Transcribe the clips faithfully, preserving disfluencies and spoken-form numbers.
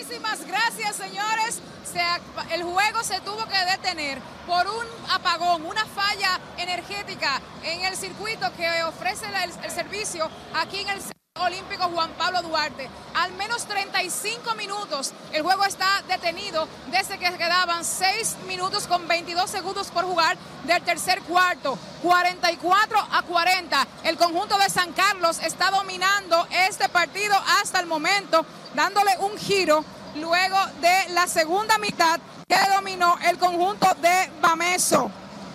Muchísimas gracias, señores. Se, el juego se tuvo que detener por un apagón, una falla energética en el circuito que ofrece el, el servicio aquí en el Centro Olímpico Juan Pablo Duarte. Al menos treinta y cinco minutos el juego está detenido desde que quedaban seis minutos con veintidós segundos por jugar del tercer cuarto. cuarenta y cuatro a cuarenta. El conjunto de San Carlos está dominando este partido hasta el momento, dándole un giro luego de la segunda mitad que dominó el conjunto de Bameso.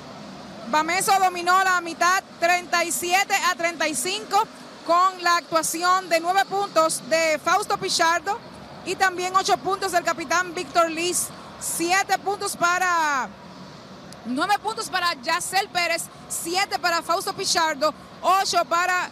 Bameso dominó la mitad treinta y siete a treinta y cinco con la actuación de nueve puntos de Fausto Pichardo y también ocho puntos del capitán Víctor Liz, siete puntos para, nueve puntos para Yacel Pérez, siete para Fausto Pichardo, ocho para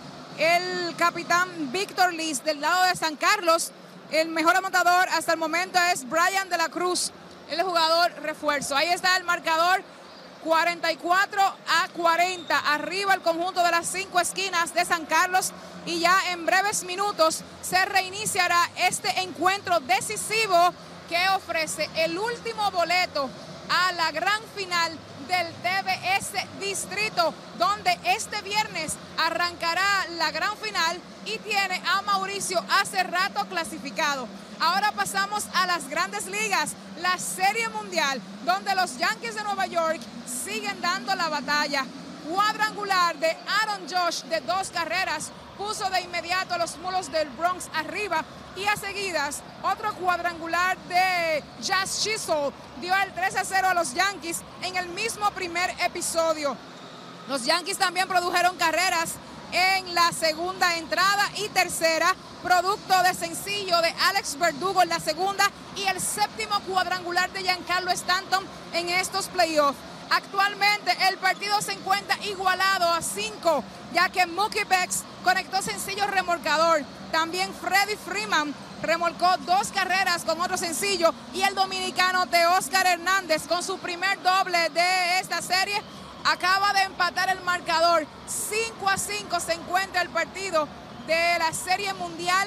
el capitán Víctor Liz. Del lado de San Carlos, el mejor anotador hasta el momento es Brian de la Cruz, el jugador refuerzo. Ahí está el marcador, cuarenta y cuatro a cuarenta, arriba el conjunto de las cinco esquinas de San Carlos, y ya en breves minutos se reiniciará este encuentro decisivo que ofrece el último boleto a la gran final del T B S Distrito, donde este viernes arrancará la gran final y tiene a Mauricio hace rato clasificado. Ahora pasamos a las grandes ligas, la Serie Mundial, donde los Yankees de Nueva York siguen dando la batalla. Cuadrangular de Aaron Josh de dos carreras puso de inmediato a los Mulos del Bronx arriba, y a seguidas otro cuadrangular de Jazz Chisholm dio el tres a cero a los Yankees en el mismo primer episodio. Los Yankees también produjeron carreras en la segunda entrada y tercera, producto de sencillo de Alex Verdugo en la segunda y el séptimo cuadrangular de Giancarlo Stanton en estos playoffs. Actualmente el partido se encuentra igualado a cinco, ya que Mookie Betts conectó sencillo remolcador. También Freddie Freeman remolcó dos carreras con otro sencillo, y el dominicano Teóscar Hernández, con su primer doble de esta serie, acaba de empatar el marcador. cinco a cinco se encuentra el partido de la Serie Mundial.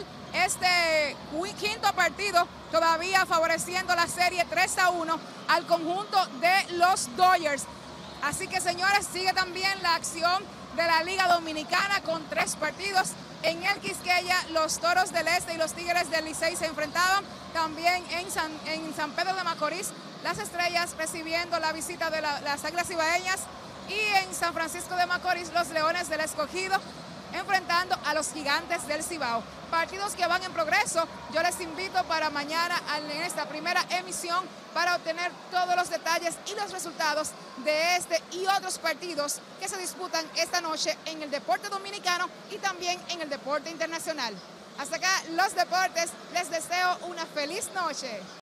Este quinto partido todavía favoreciendo la serie tres a uno al conjunto de los Dodgers. Así que, señores, sigue también la acción de la Liga Dominicana con tres partidos. En el Quisqueya, los Toros del Este y los Tigres del Licey se enfrentaban. También en San, en San Pedro de Macorís, las Estrellas recibiendo la visita de la, las Águilas Ibaeñas. Y en San Francisco de Macorís, los Leones del Escogido enfrentando a los Gigantes del Cibao. Partidos que van en progreso. Yo les invito para mañana en esta primera emisión para obtener todos los detalles y los resultados de este y otros partidos que se disputan esta noche en el deporte dominicano y también en el deporte internacional. Hasta acá los deportes. Les deseo una feliz noche.